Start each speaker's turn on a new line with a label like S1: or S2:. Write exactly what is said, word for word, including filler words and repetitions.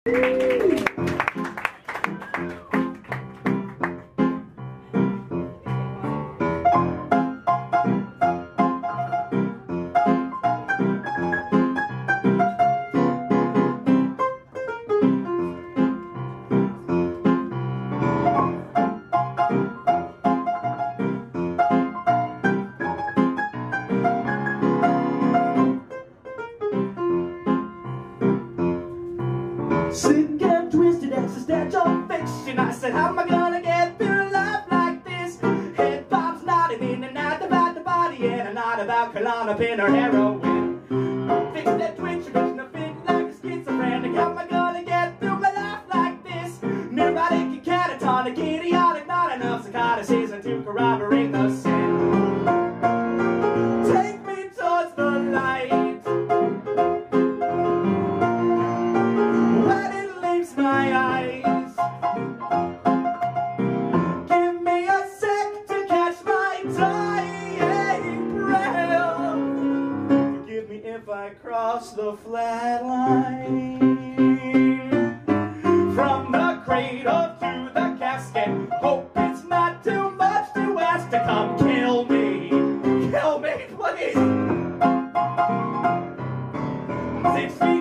S1: Sick and twisted existential fiction. I said, how am I gonna get through life like this? Head bombs nodding in and out about the body, and a night about clonazepam or heroin. Fix that twitch, vision of feeling like a schizophrenic. How am I gonna get through my life like this? Neurotic and catatonic, idiotic, not enough psychoticism to corroborate the sin. Take me towards the light. My eyes. Give me a sec to catch my dying breath. Forgive me if I cross the flat line. From the cradle to the casket, hope it's not too much to ask to come kill me. Kill me, please. Six feet